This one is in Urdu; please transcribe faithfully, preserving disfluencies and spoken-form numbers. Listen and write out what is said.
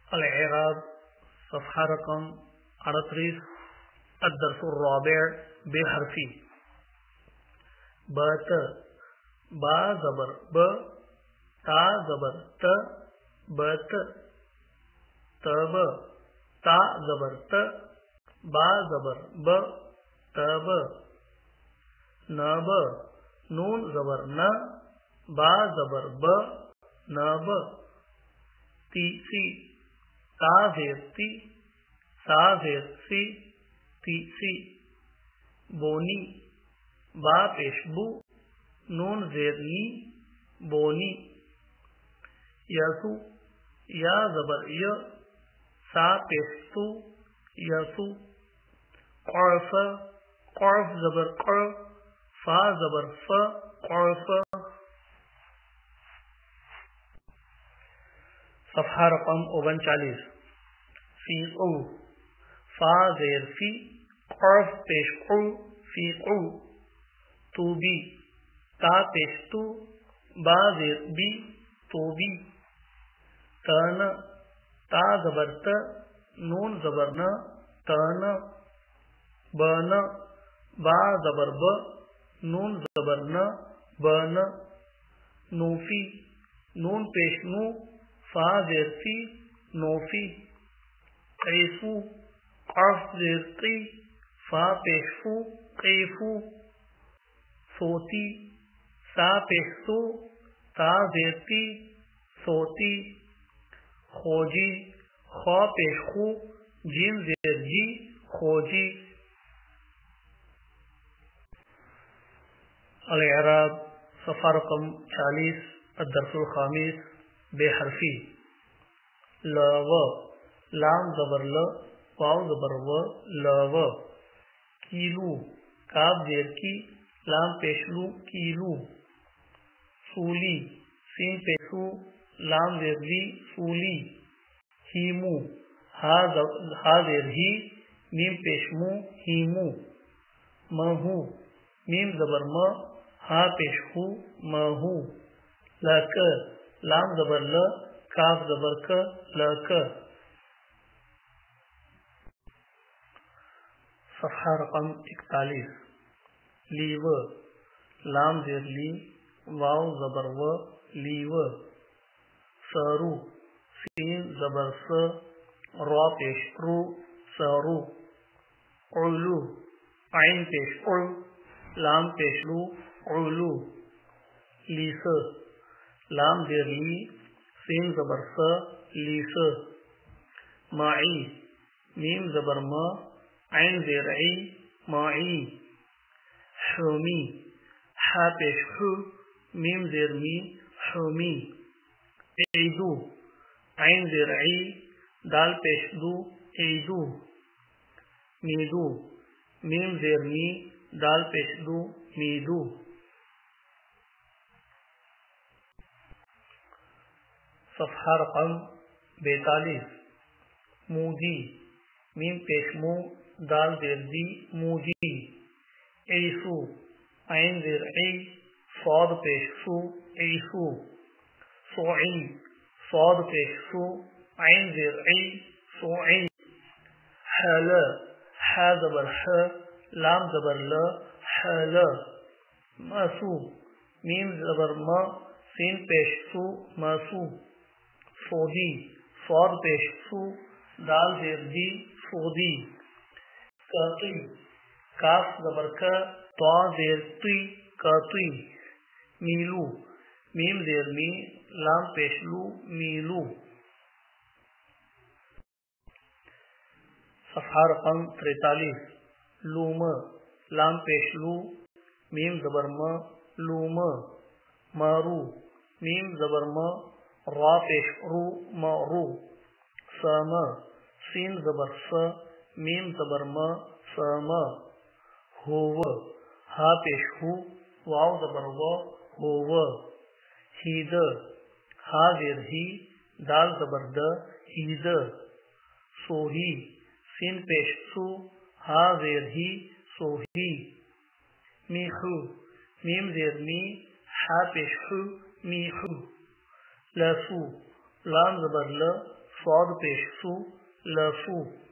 الإعراب صفحة رقم أرطريس الدرس الرابع بحرفي بات با زبر ب تا زبر ت بت تب تا زبر ت با زبر ب تب نب نون زبر ن با زبر ب نب تیسی تا زیر تی سا زیر سی تیسی بونی با پیش بو نون زیر نی بونی یسو یا زبر ی سا پیش سو یسو قرف قرف زبر قر فا زبر ف قرف صفحہ رقم انچالیس فی قو فا زیر فی قرف پیش قو فی قو تو بی تا پیش تو با زیر بی تو بی تن تا زبر ت نون زبر ن تن بن با زبر ب نون زبر ن بن نوفی نون پیش نو فا زیر سی نوفی قیفو قرف زیر قی فا پیش فو قیفو سوتی سا پیش سو تا زیر تی سوتی خوجی خوا پیش خو جیم زیر جی خوجی الإعراب صفحہ رقم چالیس الدرس الخامس بے حرفی ل و لام زبر ل واو زبر و ل و کیلو کاف زیر کی لام پیشلو کیلو سولی سین پیشو لام زیر لی سولی ہیمو ہا زیر ہی میم پیشمو ہیمو مہو میم زبر م ہا پیشہو مہو لک لام زبر ل کاف زبر ک لک صفحہ رقم اکتالیس لیو لام زیر لی واو زبر و لیو سرو سین زبر س را پیش رو سرو علو عین پیش ال لام پیش لو علو لیس لام زیر لی سین زبر س لیس معی میم زبر م عین زیر عی معی حمی حا پیش حو میم زیر می حمی عیدو عین زیر عی دال پیش دو عیدو میدو میم زیر می دال پیش دو میدو صفحہ رقم بیتالیس مودی میم پیش مو دال زیر دی مودی عیسو عین زیر عی صاد پیش سو عیسو سوعی صاد پیش سو عین زیر عی سوعی حل حا زبر ح لام زبر ل حل مسو میم زبر م سین پیش سو مسو سودی صاد پیش سو دال زیر دی سودی کاتی کاف زبر کا تو زیر تی کاتی میلو میم زیر می لام پیش لو میلو صفحہ رقم تریتالیس لوم لام پیش لو میم زبر م لوم مارو میم زبر م را پیش رو مارو سام سین زبر س میم زبر م سام ہو ہا پیش ہو واو زبر و ہو ہید ہا زیر ہی دال زبر د ہید سوہی سین پیش سو ہا زیر ہی سوہی میخو میم زیر می ہا پیش ہو میخو لسو لام زبر ل صاد پیش سو لسو